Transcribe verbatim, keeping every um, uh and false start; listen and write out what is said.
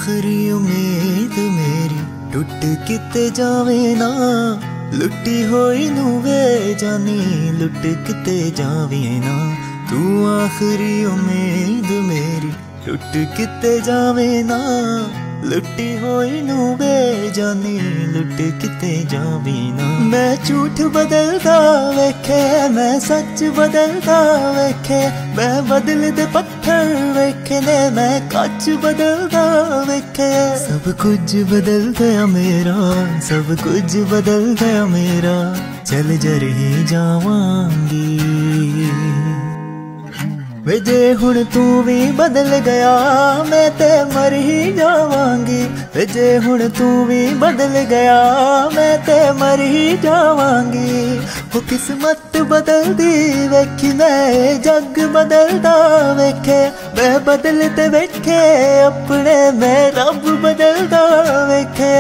आखिरी उम्मीद मेरी टुट किते जावे ना, लुटी होई नू वे जानी लुट किते जावे ना। तू आखिरी उम्मीद मेरी टुट किते जावे ना, लुटी होई नू वे जानी लुट किते जावे ना। मैं झूठ बदलदा वेखे मैं सच बदलदा वेखे, मैं बदल दे पत्थर वेखे ने मैं कच बदलदा वेखे। सब कुछ बदल गया मेरा, सब कुछ बदल गया मेरा, चल जर ही जावांगी। वे जे हुण तू भी बदल गया मैं ते मर ही जावांगी। वे जे हुण तू भी बदल गया मैं ते मर ही जावांगी। वो किस्मत बदलदी वेखी मैं जग बदलदा वेखे, मैं बदलते वेखे अपने मैं रब बदलदा वेखे।